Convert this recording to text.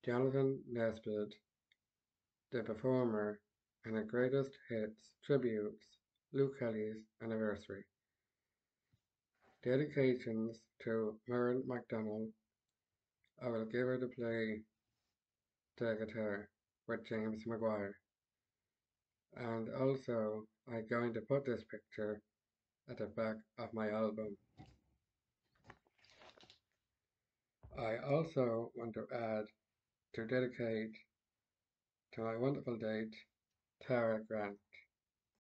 Jonathan Nesbitt, the performer, and a greatest hits tributes Luke Kelly's anniversary. Dedications to Maren MacDonald. I will give her to play the guitar with James Maguire. And also, I'm going to put this picture at the back of my album. I also want to add to dedicate to my wonderful date, Tara Grant.